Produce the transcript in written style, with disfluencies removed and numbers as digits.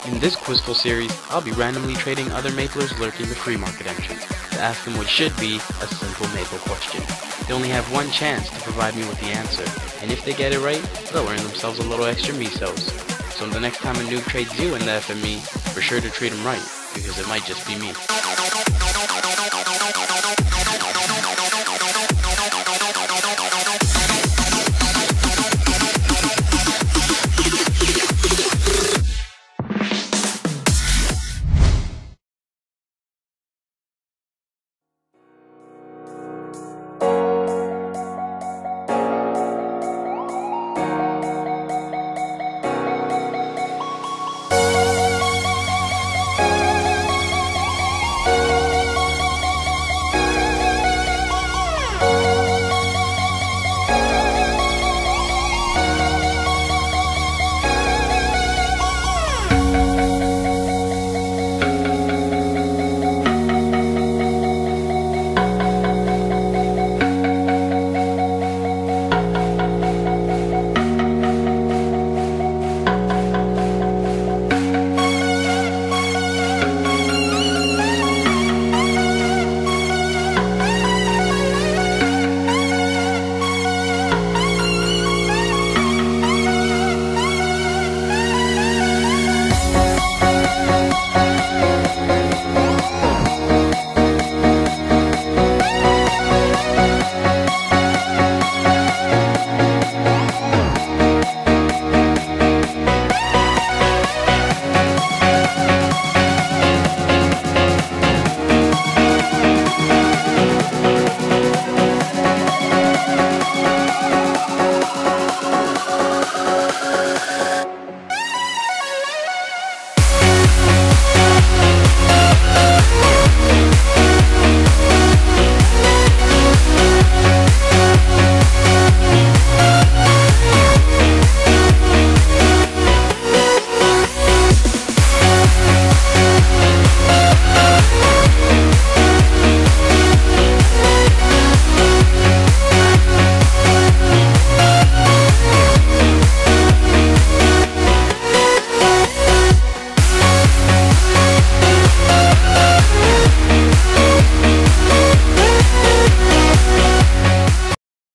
In this quizful series, I'll be randomly trading other Maplers lurking the free market entrance to ask them what should be a simple Maple question. They only have one chance to provide me with the answer, and if they get it right, they'll earn themselves a little extra misos. So the next time a noob trades you in the FME, be sure to treat him right, because it might just be me.